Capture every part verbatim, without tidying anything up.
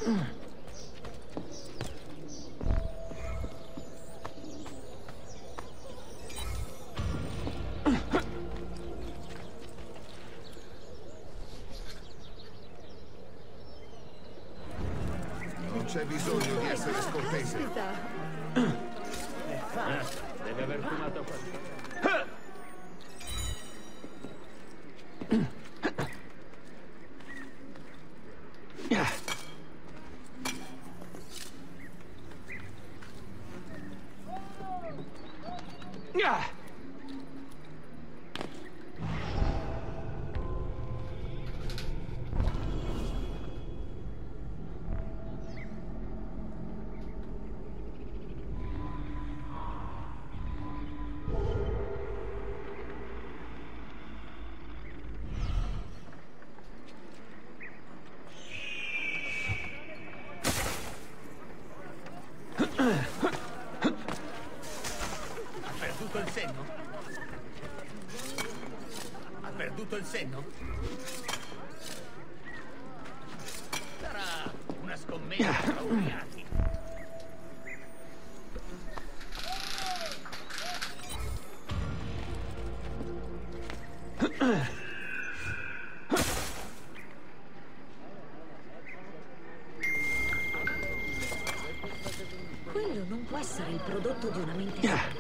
Non c'è bisogno di essere scortese. Eh, deve aver fumato qualcosa. Ha perduto il senno? Ha perduto il senno? Sarà una scommessa tra ubriachi. Quello non può essere il prodotto di una mente sana.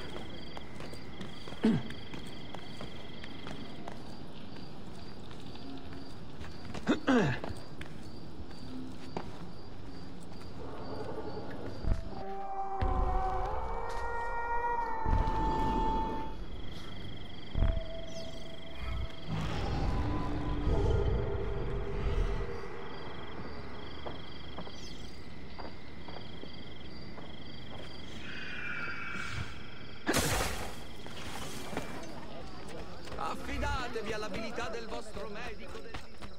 Affidatevi all'abilità del vostro medico del...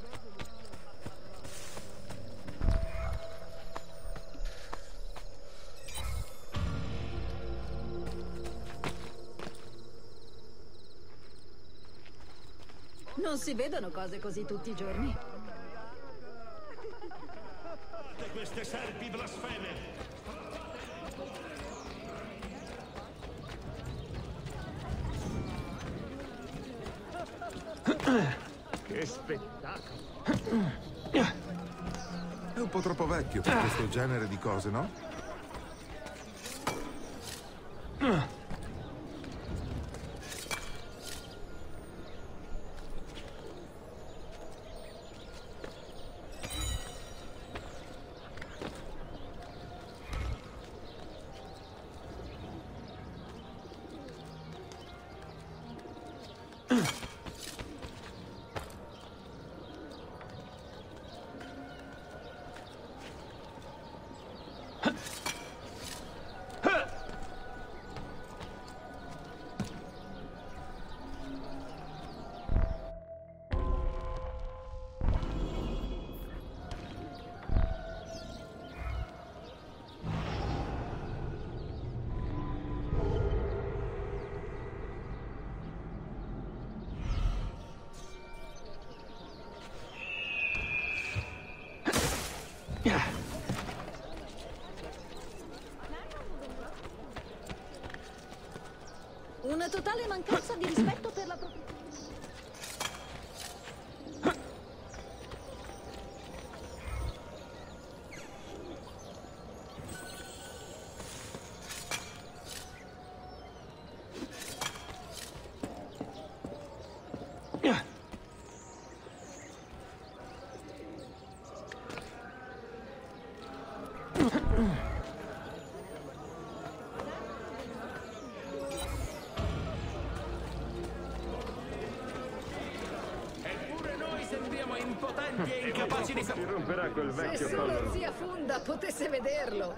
Non si vedono cose così tutti i giorni. Queste serpi blasfeme! Che spettacolo! È un po' troppo vecchio per questo genere di cose, no? Una totale mancanza di rispetto per la proprietà. Impotenti e incapaci di... Si romperà quel vecchio Se collo. solo zia Funda potesse vederlo.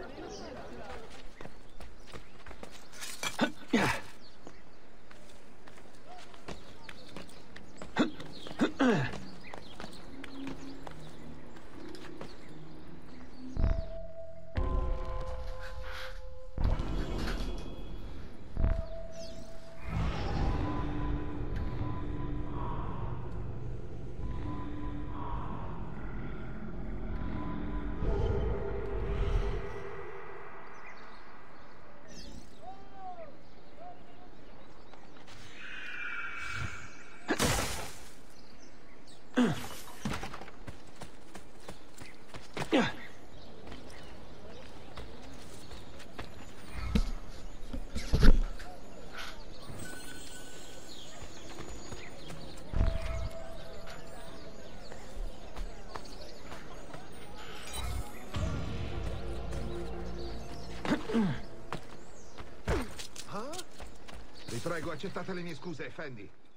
Vi prego, accettate le mie scuse, Fendi.